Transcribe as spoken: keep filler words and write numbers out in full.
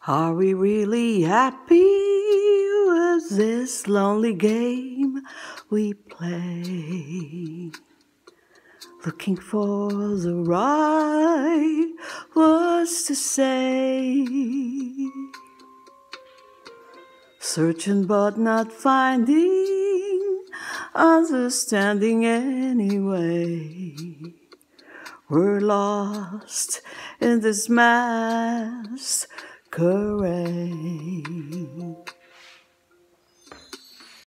Are we really happy with this lonely game we play? Looking for the right words to say, searching but not finding, understanding anyway. We're lost in this masquerade.